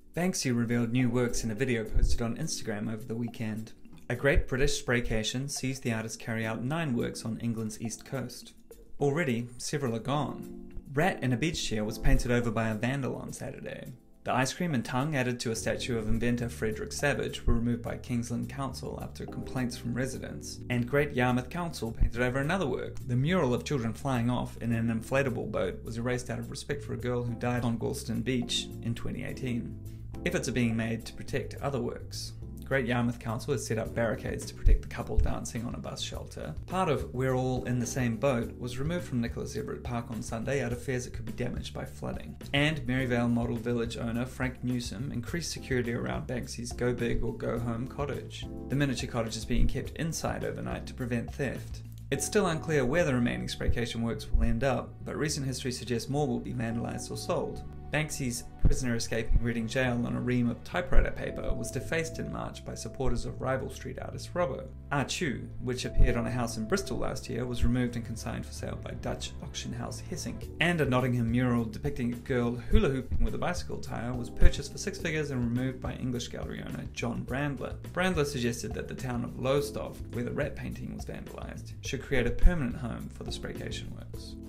Banksy revealed new works in a video posted on Instagram over the weekend. A Great British Spraycation sees the artist carry out 9 works on England's east coast. Already, several are gone. Rat in a beach chair was painted over by a vandal on Saturday. The ice cream and tongue added to a statue of inventor Frederick Savage were removed by Kingsland Council after complaints from residents, and Great Yarmouth Council painted over another work. The mural of children flying off in an inflatable boat was erased out of respect for a girl who died on Galston Beach in 2018. Efforts are being made to protect other works. Great Yarmouth Council has set up barricades to protect the couple dancing on a bus shelter. Part of We're All in the Same Boat was removed from Nicholas Everett Park on Sunday out of fears it could be damaged by flooding. And Maryvale Model Village owner Frank Newsom increased security around Banksy's Go Big or Go Home cottage. The miniature cottage is being kept inside overnight to prevent theft. It's still unclear where the remaining Spraycation works will end up, but recent history suggests more will be vandalised or sold. Banksy's prisoner escaping Reading jail on a ream of typewriter paper was defaced in March by supporters of rival street artist Robbo. Ah Chu, which appeared on a house in Bristol last year, was removed and consigned for sale by Dutch auction house Hessink. And a Nottingham mural depicting a girl hula hooping with a bicycle tire was purchased for 6 figures and removed by English gallery owner John Brandler. Brandler suggested that the town of Lowestoft, where the rat painting was vandalised, should create a permanent home for the Spraycation works.